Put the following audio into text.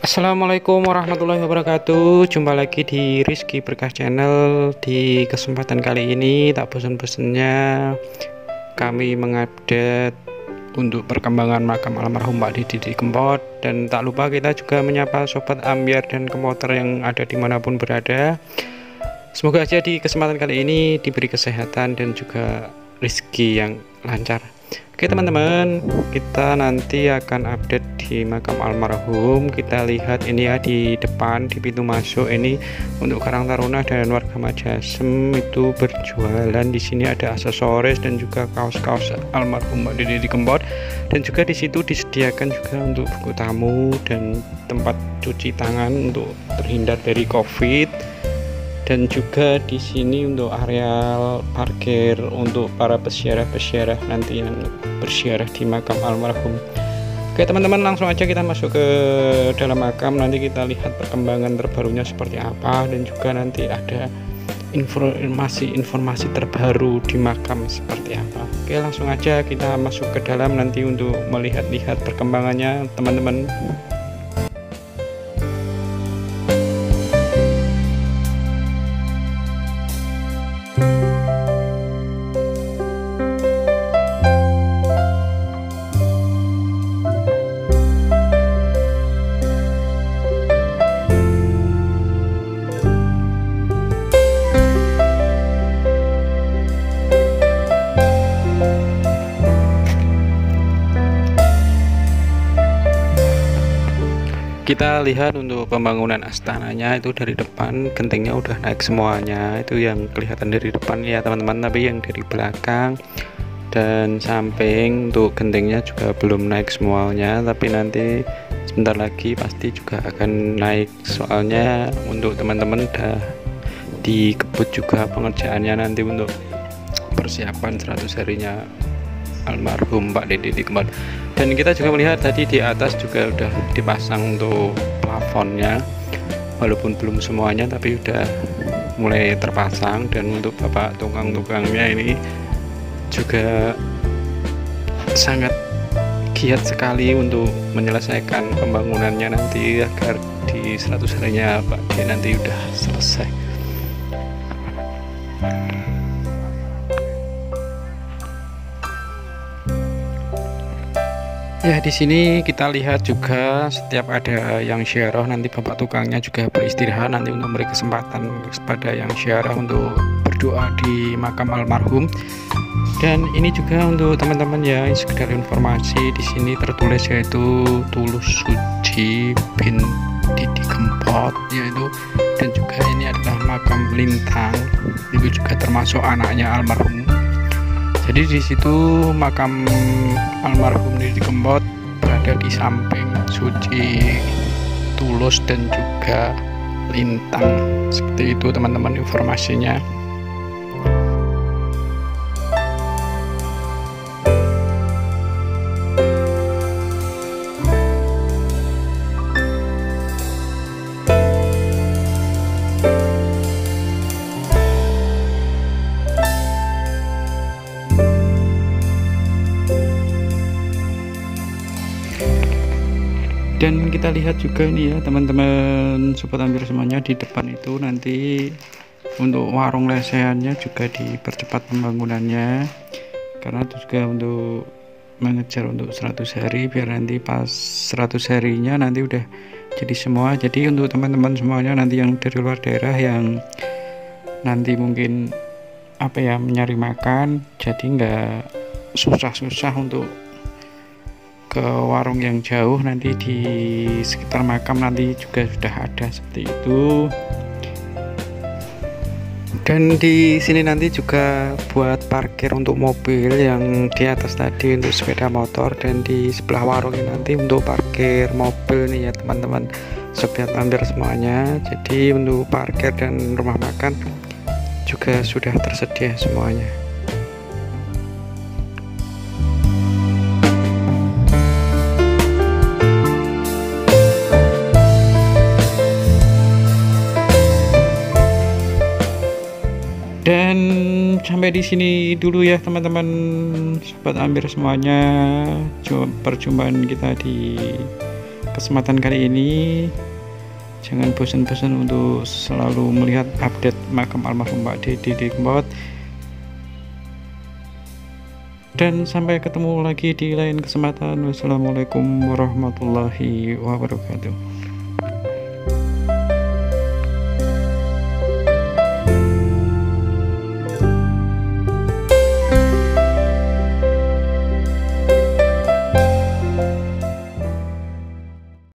Assalamualaikum warahmatullahi wabarakatuh. Jumpa lagi di Rizky Berkah Channel. Di kesempatan kali ini tak bosan-bosannya kami mengupdate untuk perkembangan makam almarhum Pak Didi Kempot. Dan tak lupa kita juga menyapa sobat ambyar dan kemotor yang ada dimanapun berada. Semoga aja di kesempatan kali ini diberi kesehatan dan juga rezeki yang lancar. Oke teman-teman, kita nanti akan update di makam almarhum. Kita lihat ini ya di depan, di pintu masuk ini untuk Karang Taruna dan warga Majasem itu berjualan. Di sini ada aksesoris dan juga kaos-kaos almarhum Pak Didi Kempot. Dan juga di situ disediakan juga untuk buku tamu dan tempat cuci tangan untuk terhindar dari COVID. Dan juga di sini untuk area parkir untuk para peziarah-peziarah nanti yang berziarah di makam almarhum. Oke teman-teman, langsung aja kita masuk ke dalam makam. Nanti kita lihat perkembangan terbarunya seperti apa, dan juga nanti ada informasi terbaru di makam seperti apa. Oke, langsung aja kita masuk ke dalam nanti untuk melihat-lihat perkembangannya teman-teman. Kita lihat untuk pembangunan astananya itu dari depan gentengnya udah naik semuanya, itu yang kelihatan dari depan ya teman-teman. Tapi yang dari belakang dan samping untuk gentengnya juga belum naik semuanya, tapi nanti sebentar lagi pasti juga akan naik, soalnya untuk teman-teman udah dikebut juga pengerjaannya nanti untuk persiapan 100 harinya almarhum Pak Didi Kempot. Dan kita juga melihat tadi di atas juga udah dipasang untuk plafonnya, walaupun belum semuanya tapi udah mulai terpasang. Dan untuk bapak tukang-tukangnya ini juga sangat giat sekali untuk menyelesaikan pembangunannya nanti agar di 100 harinya Pak D nanti udah selesai. Ya, di sini kita lihat juga setiap ada yang syarah nanti bapak tukangnya juga beristirahat nanti untuk memberi kesempatan kepada yang syarah untuk berdoa di makam almarhum. Dan ini juga untuk teman-teman ya, sekedar informasi, di sini tertulis yaitu Tulus Suci bin Didi Kempot yaitu, dan juga ini adalah makam Lintang, itu juga termasuk anaknya almarhum. Jadi di situ makam almarhum Didi Kempot berada di samping Suci, Tulus dan juga Lintang. Seperti itu teman-teman informasinya. Dan kita lihat juga ini ya teman-teman sobat ambyar semuanya, di depan itu nanti untuk warung lesehannya juga dipercepat pembangunannya, karena itu juga untuk mengejar untuk 100 hari biar nanti pas 100 harinya nanti udah jadi semua. Jadi untuk teman-teman semuanya nanti yang dari luar daerah yang nanti mungkin apa ya mencari makan, jadi nggak susah-susah untuk ke warung yang jauh, nanti di sekitar makam nanti juga sudah ada seperti itu. Dan di sini nanti juga buat parkir untuk mobil yang di atas tadi untuk sepeda motor, dan di sebelah warung ini nanti untuk parkir mobil nih ya teman-teman sobat ambyar semuanya. Jadi untuk parkir dan rumah makan juga sudah tersedia semuanya. Dan sampai di sini dulu ya teman-teman sobat ambyar semuanya, perjumpaan kita di kesempatan kali ini jangan bosan-bosan untuk selalu melihat update makam almarhum Pak Didi Kempot. Dan sampai ketemu lagi di lain kesempatan. Wassalamualaikum warahmatullahi wabarakatuh.